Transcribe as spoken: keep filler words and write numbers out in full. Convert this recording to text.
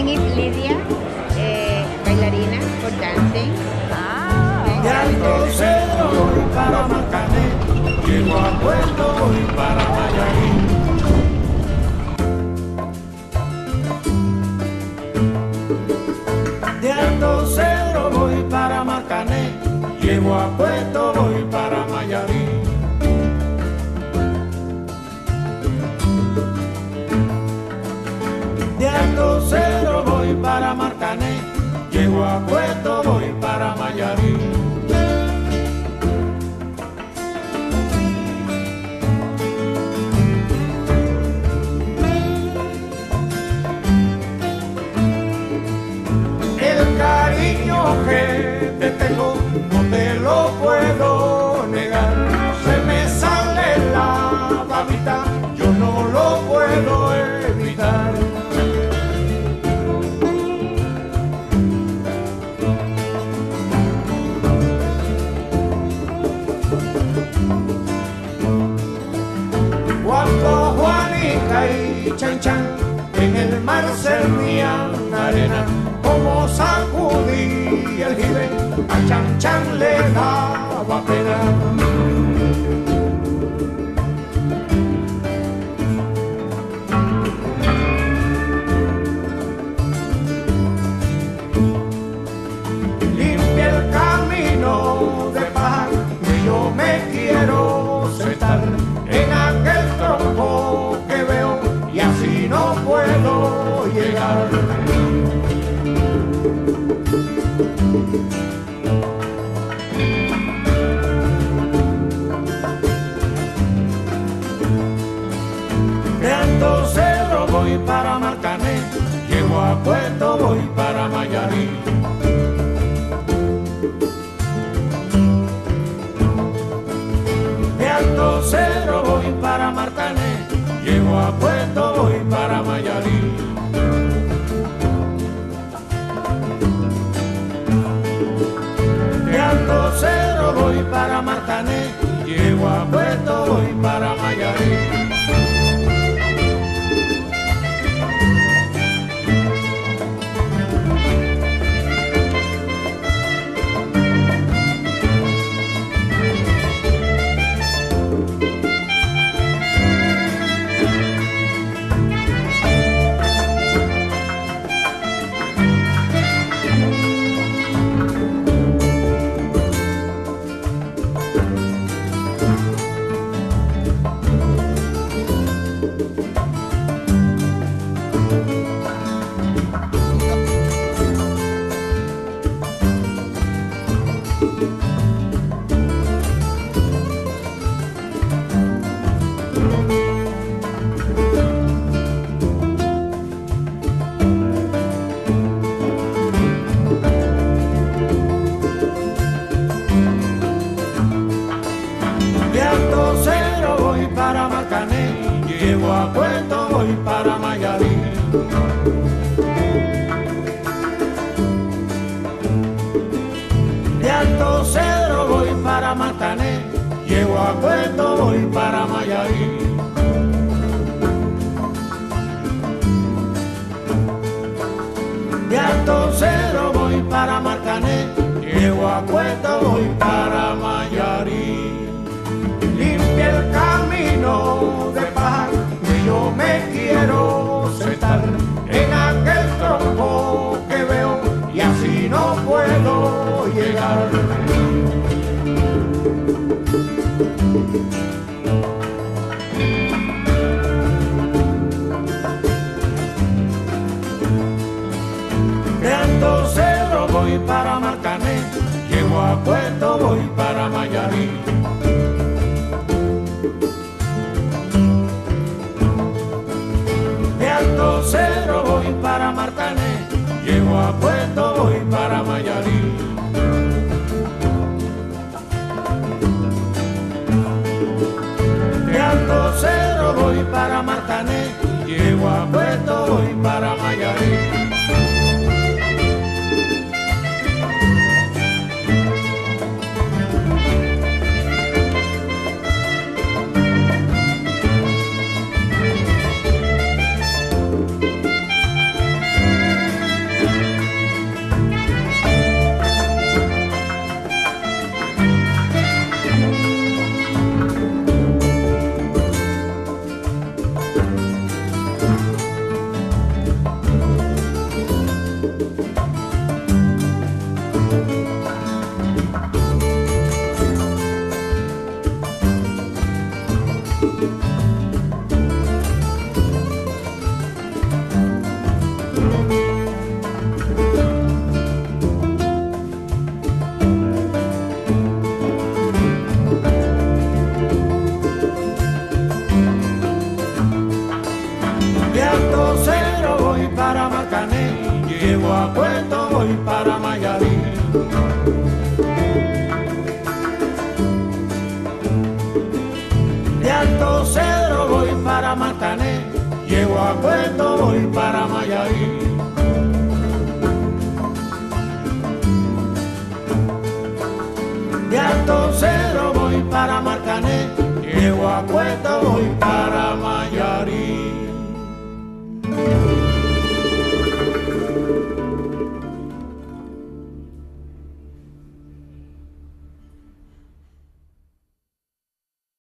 name is Lydia, eh, bailarina for dancing. De Alto Cedro voy para Marcané, llego a Puerto voy para Mayarín. De Alto Cedro voy para Marcané, llego a Puerto voy para Mayarín. De Alto Cedro voy para Marcané, llego a Puerto voy para Mayarín. El cariño que te tengo no te lo puedo negar. Se me sale la babita, yo no lo puedo evitar. Cuando Juanica y Chan Chan en el mar servían arena, como sacudí el jibe, a Chan Chan le daba pena. Limpia el camino de paz, que yo me quiero sentar en aquel tronco que veo y así no puedo llegar. De Alto Cedro voy para Marcané, llego a Puerto voy para Mayarín. De Alto Cedro voy para Marcané, llego a Puerto voy para Mayarín. De Alto Cedro voy para Marcané, llego a Puerto voy para Mayarín. De Alto Cedro voy para Marcané, llego a Puerto voy para Mayarín. De Alto Cedro voy para Marcané, llego a Puerto voy para Mayarín. De Alto Cedro voy para Marcané, llego a Puerto voy para Mayarín. Limpia el camino de paz, que yo me quiero sentar en aquel tronco que veo y así no puedo llegar. De Alto Cedro voy para Marcané, llego a Puerto voy para Mayarín. De Alto Cedro voy para Marcané, llego a Puerto voy para Mayarín. De Alto Cedro voy para Marcané, llego a Puerto voy para Mayarín. De Alto Cero voy para Marcané, llego a Puerto